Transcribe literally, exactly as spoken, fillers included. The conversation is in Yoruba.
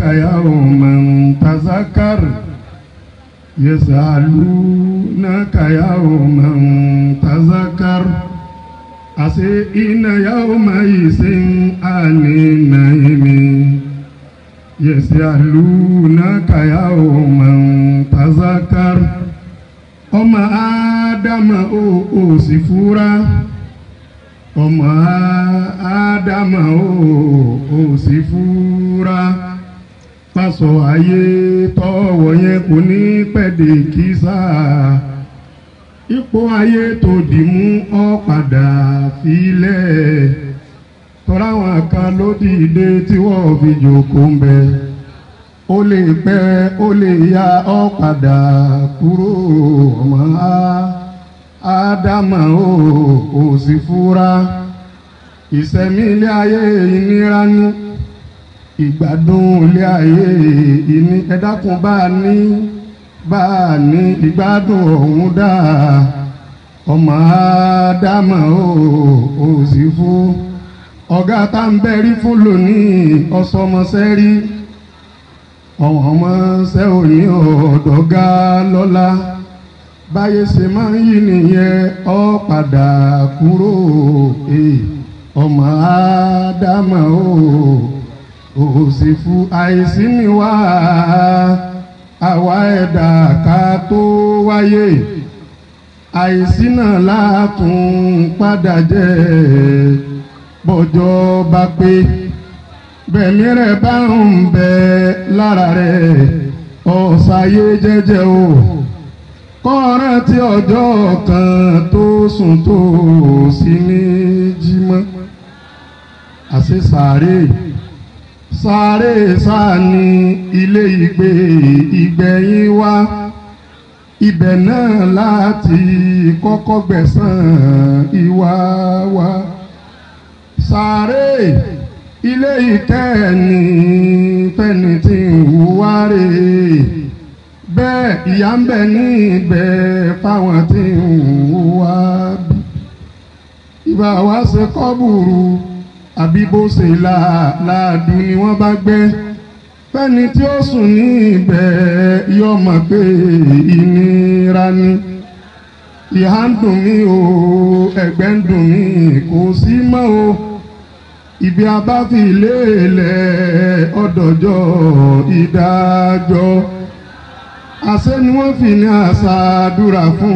يوما تذكر يسألونك يوما تذكر أسئن يومئذ عن النعيم يسألونك يوما تذكر ọmọ Ádámà ó ó sì fura ọmọ Ádámà ó ó sì fura pásọ ayé tọwọ́ yẹn kò ní pẹ̀dẹ̀ kísà ipò ayé tó dì mú ọ padà filẹ̀ tọ́ra wọn kan ló dìde tí wọ́n fi jókòó ń bẹ ó lè pẹ́ ó lè ya ọ padà kúrò ọmọ Ádámà ó ó sì fura ìṣẹ̀mí ilé ayé ìnira ní ìgbádùn ilé ayé ìní ẹ̀dákun bá ní bá ní ìgbádùn ọ̀hún dá ọmọ Ádámà ó ó sì fún ọ̀gá tá ń bẹ́rí fún lónìí ọ̀sọ́mọṣẹ́ rí ọ̀wọ́n ọmọ ṣẹ́ òní ọ̀dọ́gá lọ́la báyé ṣe máa ń yí nìyẹn ọ padà kúrò ọmọ Ádámà ó ó sì fún àìsí ni wá àwa ẹ̀dá ká tó wáyé àìsí náà látún padà jẹ́ bọ́jọ́ bá pé bẹ̀mí rẹ̀ bá ń bẹ lára rẹ̀ ọ̀sáyé jẹ́jẹ́ o kọ́ rántí ọjọ́ kan tó sùn tó sí ní jímọ̀ àṣẹ sàárè sàárè sáà ní ilé ìgbé ìgbẹ̀yìn wá ibẹ̀ náà láti kọ́kọ́ gbẹ̀san ìwà wa sàárè ilé ìkẹ́ẹ̀ni fẹ́ni tí ń hùwà rẹ̀ bẹ́ẹ̀ ìyà ń bẹ níbẹ̀ fáwọn tí ń hùwà bí ìbá wa ṣe kọ́bùrù àbí bó ṣe láàdùn ni wọ́n bá gbẹ́ fẹ́ni tí ó sùn ní ibẹ̀ yọ mọ̀ pé ìnira ni ìhà ń dùn mí o ẹ̀gbẹ́ ń dùn mí kò sí mọ́ o ibi abáfi lélẹ̀ ọ̀dọ̀jọ́ ìdájọ́ àṣẹ ni wọ́n fi ní àṣà àdúrà fún.